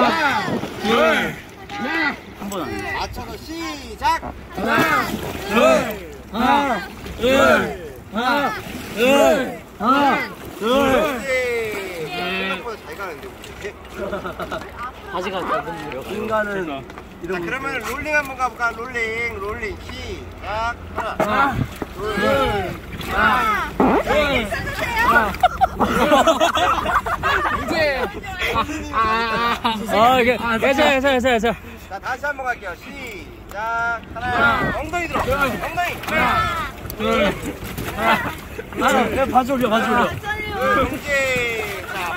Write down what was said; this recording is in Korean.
한 번 안 돼. 맞춰서 시작. 하나, 둘, 하나, 둘, 하나, 둘, 하나, 둘. 생각보다 잘 가는데. 바지가 좁은데요. 인간은 자, 그러면 롤링 한번 가볼까? 롤링 시작. 하나, 둘, 하나, 둘, 이제 괜찮아. 자, 다시 한번 갈게요. 시작. 하나, 엉덩이 들어. 엉덩이. 하나, 둘, 하나, 내가 바지 올려. 이제